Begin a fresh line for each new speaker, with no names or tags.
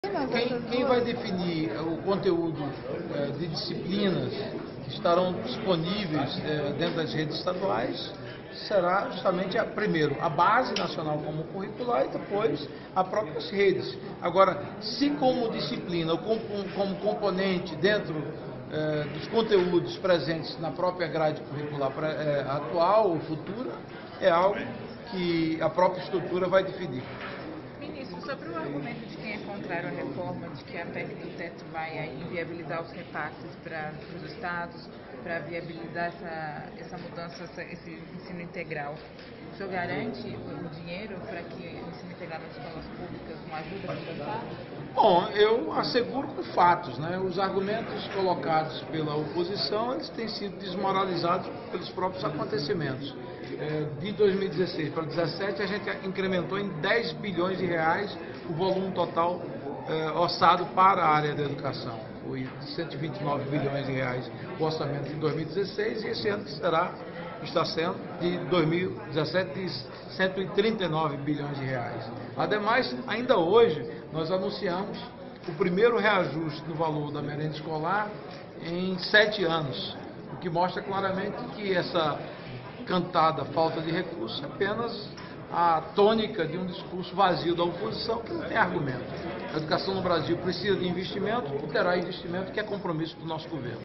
Quem vai definir o conteúdo de disciplinas que estarão disponíveis dentro das redes estaduais será justamente, primeiro, a Base Nacional Comum Curricular e depois as próprias redes. Agora, se como disciplina ou como componente dentro dos conteúdos presentes na própria grade curricular atual ou futura, é algo que a própria estrutura vai definir.
Ministro, sobre o argumento de quem é contrário à reforma, de que a PEC do teto vai inviabilizar os repasses para os estados, para viabilizar essa mudança, esse ensino integral, o senhor garante o dinheiro para que o ensino integral nas escolas públicas não ajude a compensar?
Bom, eu asseguro com fatos, né? Os argumentos colocados pela oposição, eles têm sido desmoralizados pelos próprios acontecimentos. De 2016 para 2017, a gente incrementou em 10 bilhões de reais o volume total orçado para a área da educação. Foi de 129 bilhões de reais o orçamento de 2016 e esse ano está sendo, de 2017, de 139 bilhões de reais. Ademais, ainda hoje, nós anunciamos o primeiro reajuste no valor da merenda escolar em 7 anos, o que mostra claramente que essa cantada falta de recursos é apenas a tônica de um discurso vazio da oposição que não tem argumento. A educação no Brasil precisa de investimento e terá investimento, que é compromisso do nosso governo.